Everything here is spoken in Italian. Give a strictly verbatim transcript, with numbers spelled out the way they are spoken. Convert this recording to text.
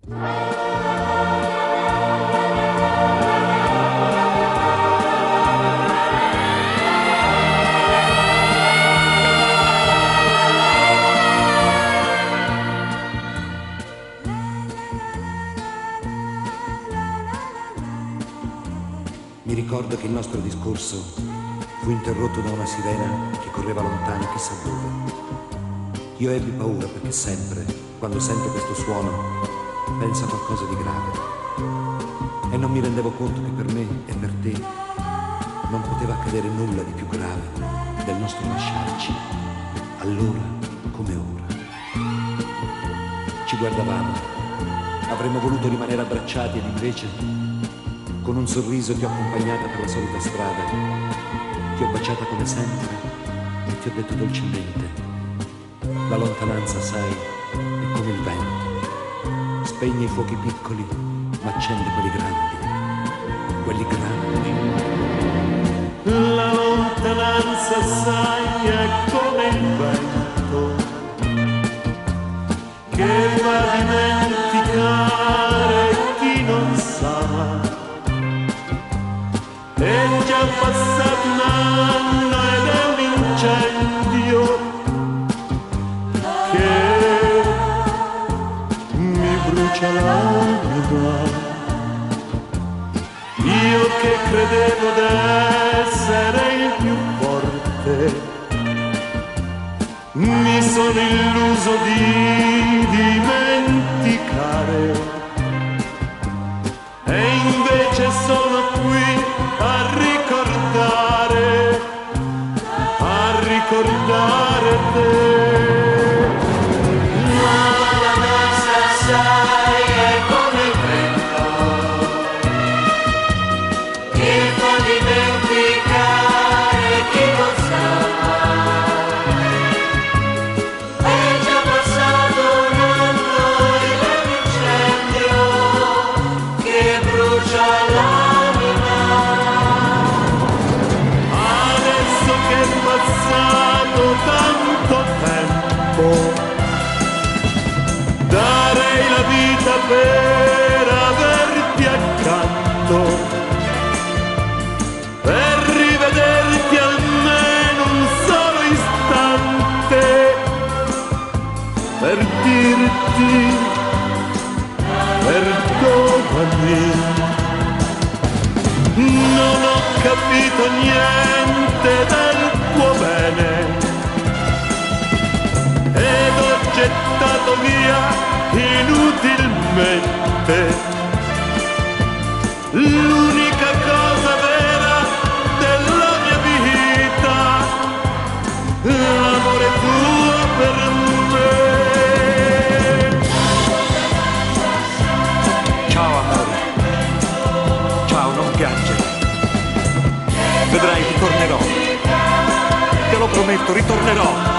Mi ricordo che il nostro discorso fu interrotto da una sirena che correva lontano chissà dove. Io ebbi paura perché sempre, quando sento questo suono, penso a qualcosa di grave. E non mi rendevo conto che per me e per te non poteva accadere nulla di più grave del nostro lasciarci, allora come ora. Ci guardavamo, avremmo voluto rimanere abbracciati ed invece con un sorriso ti ho accompagnata per la solita strada, ti ho baciata come sempre e ti ho detto dolcemente: la lontananza, sai, è come il vento, spegne i fuochi piccoli ma accende quelli grandi, quelli grandi. La lontananza, sai, è come il vento che va a dimenticare chi non sa. È già passato un anno ed è un incendio che mi brucia l'anima. Io che credevo d'essere il più forte, mi sono illuso di dimenticare, e invece sono qui a ricordare, a ricordare te. La lontananza, sai, è come il vento che fa dimenticare chi non sa. È già passato un anno ed è un incendio che brucia l'anima. Adesso che è passato tanto tempo, darei la vita per averti accanto, per rivederti almeno un solo istante, per dirti perdonami. Non ho capito niente del tuo bene ed ho gettato via inutilmente l'unica cosa vera della mia vita, l'amore tuo per me. Ciao amore, ciao, non piangere. Vedrai, ritornerò. Te lo prometto, ritornerò.